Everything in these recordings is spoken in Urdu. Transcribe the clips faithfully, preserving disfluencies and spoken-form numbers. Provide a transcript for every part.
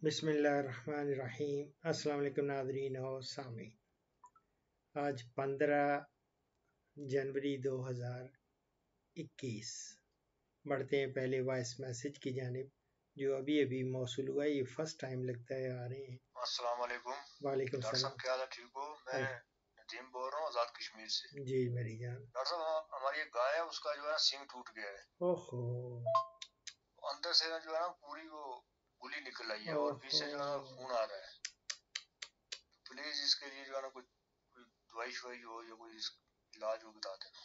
بسم اللہ الرحمن الرحیم۔ السلام علیکم ناظرین و سامعین۔ آج پندرہ جنوری دو ہزار اکیس۔ بڑھتے ہیں پہلے وائس میسج کی جانب جو ابھی ابھی موصول ہوا ہے، یہ فرسٹ ٹائم لگتا ہے آ رہے ہیں۔ السلام علیکم۔ وعلیکم ڈاکٹر السلام۔ صاحب کیا حال ہے؟ ٹھیک ہو؟ میں ندیم بول رہا ہوں آزاد کشمیر سے۔ جی میری جان۔ ڈاکٹر صاحب ہماری ایک گائے ہے، اس کا جو ہے سینگ ٹوٹ گیا ہے۔ اوہو۔ اندر سے جو ہے نا پوری وہ گلی نکل آئی ہے اور بیچ سے جو ہے نا خون آ رہا ہے۔ پلیز اس کے لیے جو ہے نا کوئی کوئی دوائی شوائی ہو یا کوئی علاج ہو بتا دینا۔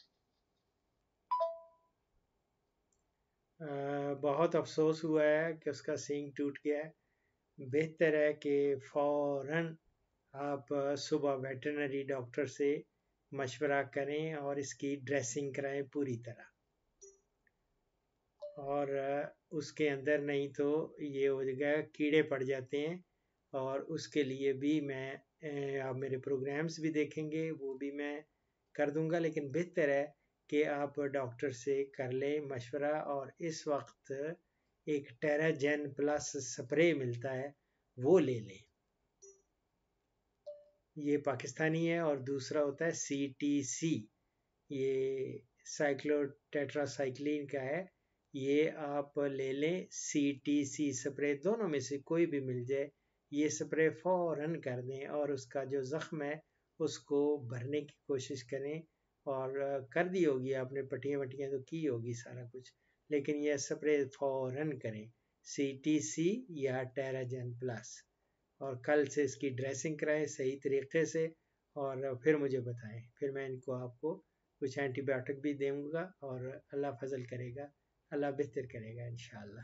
بہت افسوس ہوا ہے کہ اس کا سینگ ٹوٹ گیا ہے۔ بہتر ہے کہ فوراً آپ صبح ویٹرنری ڈاکٹر سے مشورہ کریں اور اس کی ڈریسنگ کرائیں پوری طرح، اور اس کے اندر نہیں تو یہ ہو جائے گا، کیڑے پڑ جاتے ہیں، اور اس کے لیے بھی میں آپ میرے پروگرامز بھی دیکھیں گے، وہ بھی میں کر دوں گا، لیکن بہتر ہے کہ آپ ڈاکٹر سے کر لیں مشورہ۔ اور اس وقت ایک ٹیراجین پلس سپرے ملتا ہے، وہ لے لیں، یہ پاکستانی ہے، اور دوسرا ہوتا ہے سی ٹی سی، یہ سائکلو ٹیٹرا سائکلین کا ہے، یہ آپ لے لیں۔ سی ٹی سی سپرے دونوں میں سے کوئی بھی مل جائے، یہ سپرے فوراً کر دیں، اور اس کا جو زخم ہے اس کو بھرنے کی کوشش کریں، اور کر دی ہوگی آپ نے، پٹیاں وٹیاں تو کی ہوگی سارا کچھ، لیکن یہ سپرے فوراً کریں، سی ٹی سی یا ٹیراجین پلس، اور کل سے اس کی ڈریسنگ کرائیں صحیح طریقے سے، اور پھر مجھے بتائیں، پھر میں ان کو آپ کو کچھ اینٹی بائیوٹک بھی دوں گا، اور اللہ فضل کرے گا، اللہ بہتر کرے گا انشاءاللہ۔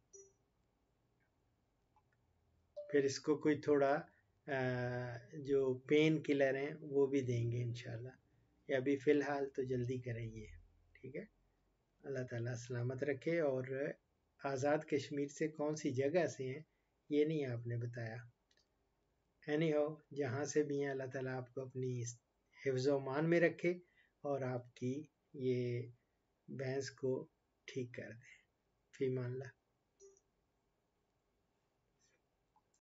پھر اس کو کوئی تھوڑا جو پین کلر ہیں وہ بھی دیں گے انشاءاللہ، یا ابھی فی الحال تو جلدی کریں گے، ٹھیک ہے۔ اللہ تعالیٰ سلامت رکھے۔ اور آزاد کشمیر سے کون سی جگہ سے ہیں یہ نہیں آپ نے بتایا۔ اینی ہو، جہاں سے بھی ہیں اللہ تعالیٰ آپ کو اپنی حفظ و امان میں رکھے، اور آپ کی یہ بھینس کو ٹھیک کر دے۔ فی امان اللہ۔